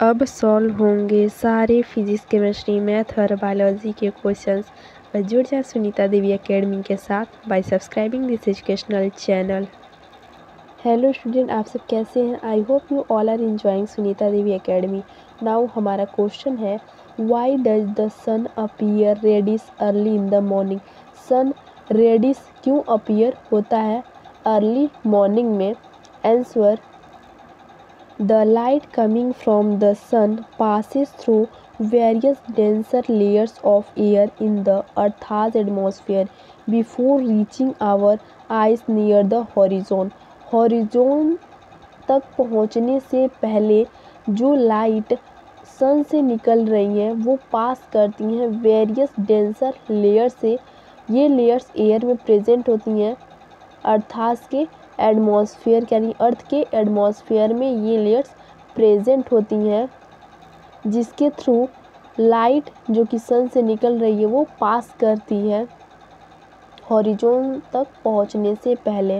अब सॉल्व होंगे सारे फिजिक्स केमिस्ट्री मैथ और बायोलॉजी के क्वेश्चंस। बस जुड़ जाए सुनीता देवी एकेडमी के साथ by subscribing this educational channel. Hello student, आप सब कैसे हैं? I hope you all are enjoying Sunita Devi academy. Now हमारा क्वेश्चन है, why does the sun appear reddish early in the morning? Sun reddish क्यों अपीयर होता है अर्ली मॉर्निंग में? Answer, the light coming from the sun passes through various denser layers of air in the Earth's atmosphere before reaching our eyes near the horizon. Horizon तक पहुंचने से पहले जो light सन से निकल रही हैं वो पास करती हैं वेरियस डेंसर लेयर से। ये लेयर्स एयर में प्रेजेंट होती हैं अर्थास के एटमॉस्फेयर यानी अर्थ के एटमॉस्फेयर में ये लेयर्स प्रेजेंट होती हैं, जिसके थ्रू लाइट जो कि सन से निकल रही है वो पास करती है हॉरिजॉन तक पहुंचने से पहले।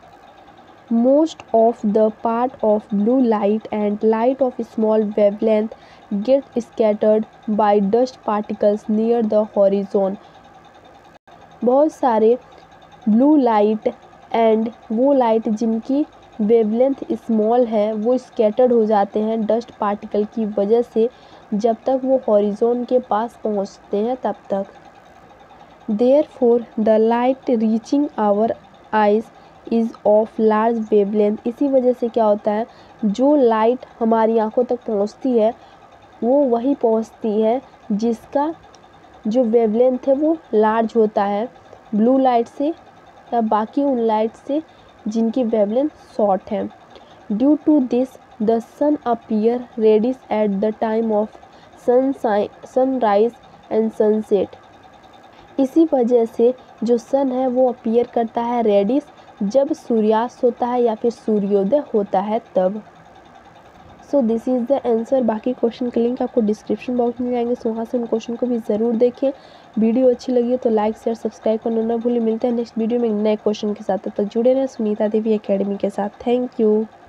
Most of the part of blue light and light of small wavelength get scattered by dust particles near the horizon. बहुत सारे ब्लू लाइट एंड वो लाइट जिनकी वेवलेंथ स्मॉल है वो स्कैटर्ड हो जाते हैं डस्ट पार्टिकल की वजह से, जब तक वो हॉरिजॉन के पास पहुंचते हैं तब तक। Therefore the light reaching our eyes is of large wavelength. इसी वजह से क्या होता है, जो लाइट हमारी आंखों तक पहुंचती है वो वही पहुंचती है जिसका जो वेवलेंथ है वो लार्ज होता है ब्लू लाइट से या बाकी उन लाइट से जिनकी वेवलेंथ शॉर्ट है। Due to this the sun appear reddish at the time of sunrise and sunset. इसी वजह से जो सन है वो अपीयर करता है रेडिश जब सूर्यास्त होता है या फिर सूर्योदय होता है तब। So this is the answer. बाकी क्वेश्चन के लिंक आपको डिस्क्रिप्शन बॉक्स में जाएंगे, सो वहाँ से उन क्वेश्चन को भी ज़रूर देखें। वीडियो अच्छी लगी है तो लाइक शेयर सब्सक्राइब करना ना भूलें। मिलते हैं नेक्स्ट वीडियो में नए क्वेश्चन के साथ, तब तक जुड़े रहें सुनीता देवी एकेडमी के साथ। Thank you.